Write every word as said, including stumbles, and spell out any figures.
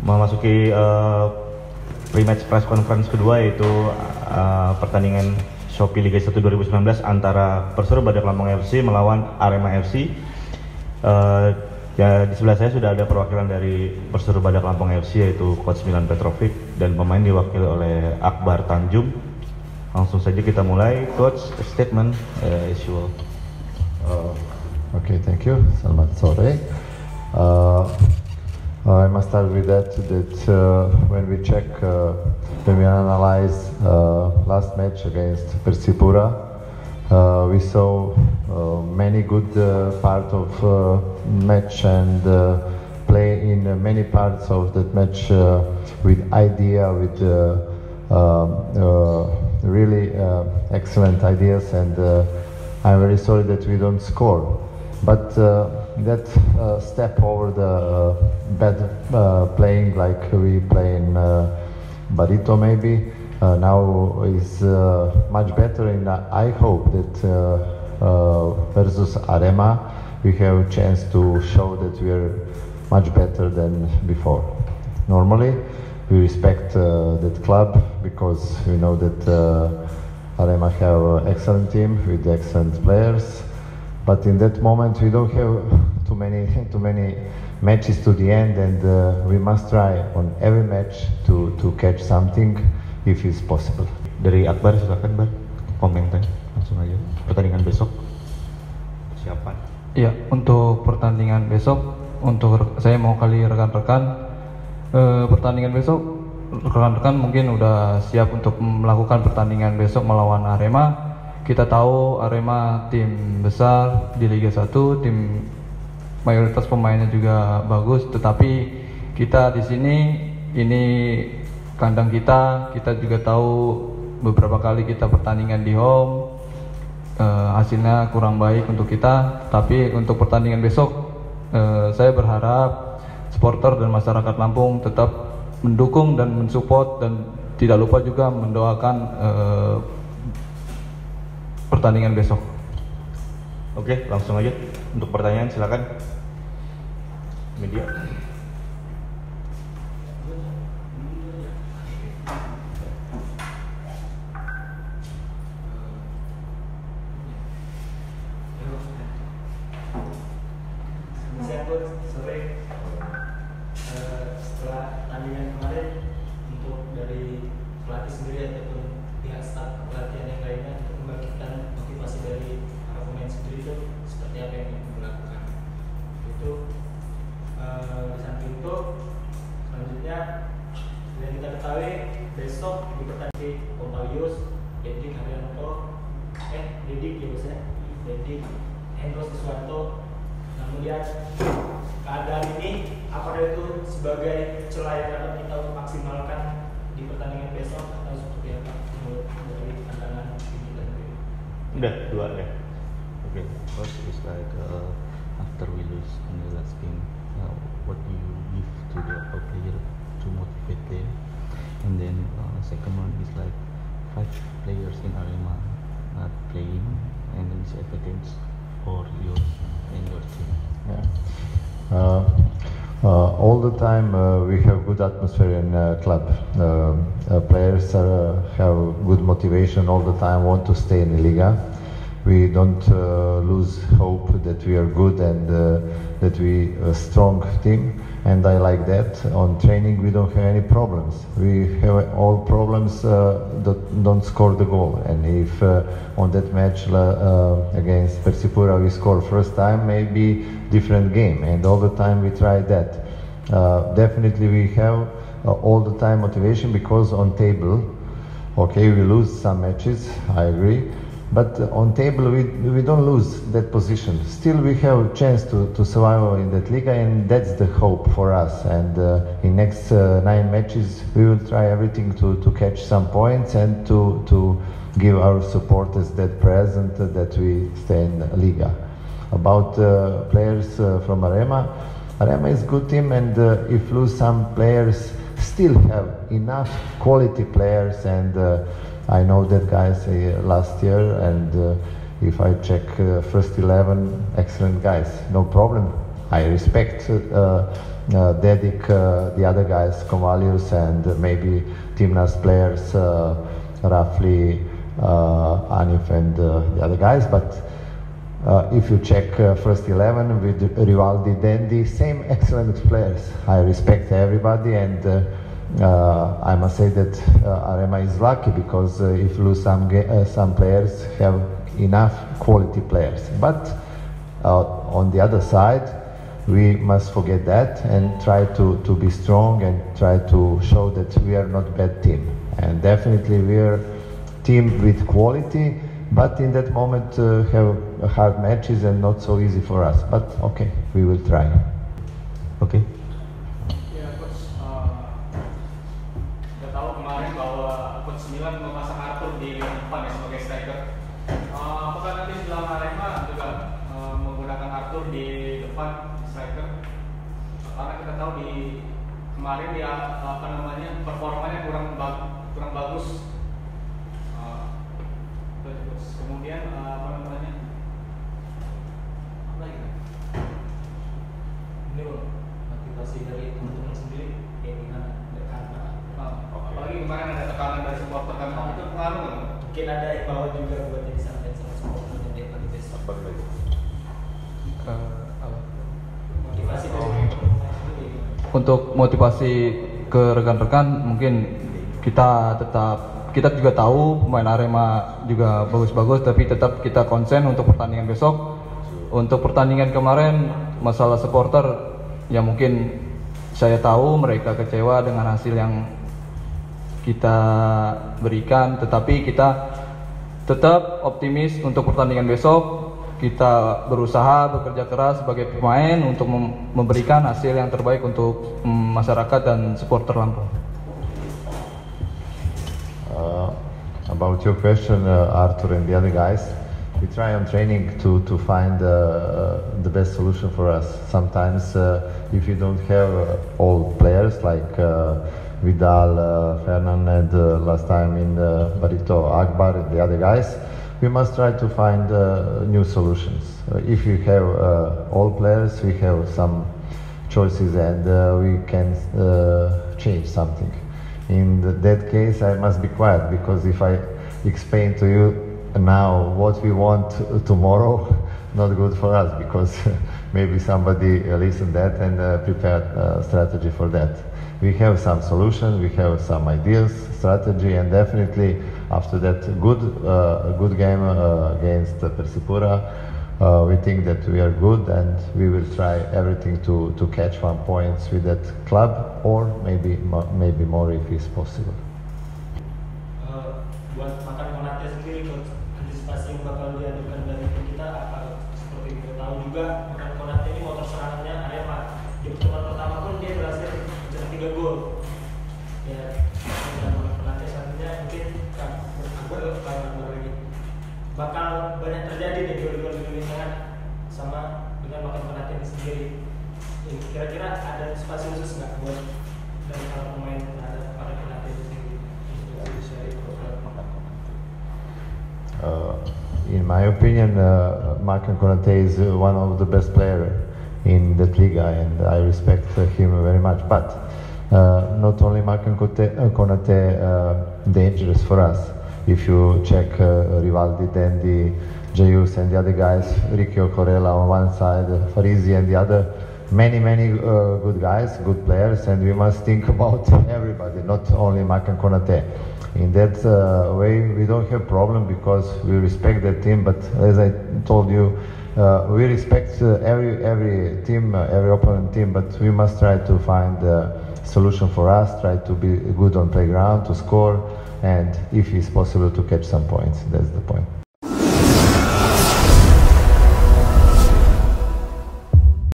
memasuki uh, pre-match press conference kedua, yaitu uh, pertandingan Shopee Liga satu dua ribu sembilan belas antara Persero Badak Lampung F C melawan Arema F C. Uh, ya, di sebelah saya sudah ada perwakilan dari Persero Badak Lampung F C, yaitu Coach Milan Petrovic, dan pemain diwakili oleh Akbar Tanjung. Langsung saja kita mulai. Coach, statement uh, as usual. Uh, okay, thank you. Selamat sore. Uh, I must start with that, that uh, when we check, uh, when we analyze uh, last match against Persipura, uh, we saw uh, many good uh, part of uh, match and uh, play in uh, many parts of that match uh, with idea, with uh, uh, uh, really uh, excellent ideas, and uh, I'm very sorry that we don't score. But uh, that uh, step over the uh, bad uh, playing like we play in uh, Barito maybe uh, now is uh, much better, and I hope that uh, uh, versus Arema we have a chance to show that we are much better than before. Normally we respect uh, that club because we know that uh, Arema have an excellent team with excellent players. But in that moment we don't have too many too many matches to the end, and uh, we must try on every match to to catch something if it's possible. Dari Akbar, silakan Bar, komentar langsung aja pertandingan besok. Siapa? Iya, untuk pertandingan besok, untuk saya mau kali rekan-rekan eh, pertandingan besok, rekan-rekan mungkin udah siap untuk melakukan pertandingan besok melawan Arema. Kita tahu Arema tim besar di Liga satu, tim mayoritas pemainnya juga bagus, tetapi kita di sini ini kandang kita, kita juga tahu beberapa kali kita pertandingan di home, eh, hasilnya kurang baik untuk kita. Tapi untuk pertandingan besok, eh, saya berharap supporter dan masyarakat Lampung tetap mendukung dan mensupport, dan tidak lupa juga mendoakan eh, pertandingan besok. Oke, langsung aja untuk pertanyaan, silakan media. Sore, setelah tandingan kemarin, untuk dari pelatih sendiri ataupun pihak staf pelatihan yang lainnya untuk membangkitkan motivasi dari para pemain sendiri itu seperti apa yang ingin dilakukan? Itu uh, di samping itu, selanjutnya yang kita ketahui besok di pertandingan Kompalius, Dedik Haryanto, eh Dedik ya bos ya, Dedik Hendros Iswanto. Nah, kemudian keadaan ini apakah itu sebagai celah yang dapat kita untuk maksimalkan di pertandingan besok, atau seperti apa menurut dari pandangan kita sendiri? Udah dua ya. Oke, okay. First is like uh, after we lose in the last game, uh, what do you give to the our player to motivate them? And then uh, second one is like five players in Arema not playing, and then it's evidence for your and your team. Yeah. Uh, uh, all the time uh, we have good atmosphere in uh, club. Uh, uh, players uh, have good motivation all the time, want to stay in the Liga. We don't uh, lose hope that we are good and uh, that we a strong team, and I like that. On training we don't have any problems. We have all problems uh, that don't score the goal, and if uh, on that match uh, against Persipura we score first time, maybe different game, and all the time we try that. Uh, definitely we have uh, all the time motivation, because on table, okay, we lose some matches, I agree. But on table we, we don't lose that position. Still we have a chance to, to survive in that Liga, and that's the hope for us. And uh, in next uh, nine matches we will try everything to, to catch some points and to, to give our supporters that present uh, that we stay in Liga. About uh, players uh, from Arema, Arema is good team, and uh, if lose some players, still have enough quality players, and uh, I know that guys uh, last year, and uh, if I check uh, first eleven, excellent guys, no problem I respect uh, uh, Dedik, uh, the other guys, Kovalius, and maybe Timnas players, uh, roughly uh, Anif and uh, the other guys, but uh, if you check uh, first eleven with Rivaldi, Dendi, same excellent players. I respect everybody, and uh, uh, I must say that uh, Arema is lucky because uh, if you lose some, uh, some players have enough quality players. But uh, on the other side, we must forget that and try to, to be strong and try to show that we are not a bad team. And definitely we are a team with quality, but in that moment uh, have hard matches and not so easy for us. But okay, we will try. Okay. Ya, Coach, uh, udah tahu kemarin bahwa Coach Milan memasang Arthur di depan ya sebagai striker. Uh, apakah nanti setelah Arema juga uh, menggunakan Arthur di depan striker? Karena kita tahu di kemarin dia apa namanya performanya kurang bag, kurang bagus. Uh, terus kemudian uh, apa namanya? Apa lagi? Ini loh, motivasi dari teman-teman sendiri kayak gimana? Karena Apalagi kemarin ada tekanan dari supporter kan, itu pengaruh nggak? mungkin ada imbauan juga buat jadi sampai sama supporter dan dia lagi besok. Uh, apa? Motivasi dari teman-teman sendiri gimana? Untuk motivasi ke rekan-rekan, mungkin kita tetap, kita juga tahu pemain Arema juga bagus-bagus, tapi tetap kita konsen untuk pertandingan besok. Untuk pertandingan kemarin, masalah supporter, ya mungkin saya tahu mereka kecewa dengan hasil yang kita berikan, tetapi kita tetap optimis untuk pertandingan besok. Kita berusaha bekerja keras sebagai pemain untuk mem memberikan hasil yang terbaik untuk mm, masyarakat dan supporter Lampung. Uh, about your question, uh, Arthur and the other guys, we try on training to, to find uh, the best solution for us. Sometimes uh, if you don't have uh, all players like uh, Vidal, uh, Fernand, uh, last time in uh, Barito, Akbar and the other guys, we must try to find uh, new solutions. Uh, if you have uh, all players, we have some choices and uh, we can uh, change something. In the, that case, I must be quiet, because if I explain to you now what we want tomorrow, not good for us, because maybe somebody uh, listen that and uh, prepare a strategy for that. We have some solutions, we have some ideas, strategy, and definitely after that good uh, good game uh, against uh, Persipura, uh, we think that we are good and we will try everything to, to catch one points with that club, or maybe maybe more if it's possible. Uh, buat makan Konate sendiri, Coach, antisipasi yang bakal diadukan dari tim kita apa? Seperti kita tahu juga, makan Konate ini motor serangannya Arema. Di pertemuan pertama pun dia berhasil mencetak tiga gol. Ya, dan makan Konate selanjutnya mungkin kan berkembang lagi. Bakal banyak terjadi nih gol-gol di Indonesia sama dengan makan Konate ini sendiri. Kira-kira ada antisipasi khusus nggak buat dari para pemain terhadap makan Konate itu sendiri? Uh, in my opinion, uh, Markan Konate is uh, one of the best players in that Liga, and I respect uh, him very much. But uh, not only Markan Konate uh, dangerous for us. If you check uh, Rivaldi, Dendi, Jayus and the other guys, Ricky Ocorella on one side, Farizi and the other, many, many uh, good guys, good players, and we must think about everybody, not only Markan Konate. In that uh, way, we don't have problem because we respect that team. But as I told you, uh, we respect uh, every every team, uh, every opponent team. But we must try to find a solution for us. Try to be good on playground, to score, and if it's possible, to catch some points. That's the point.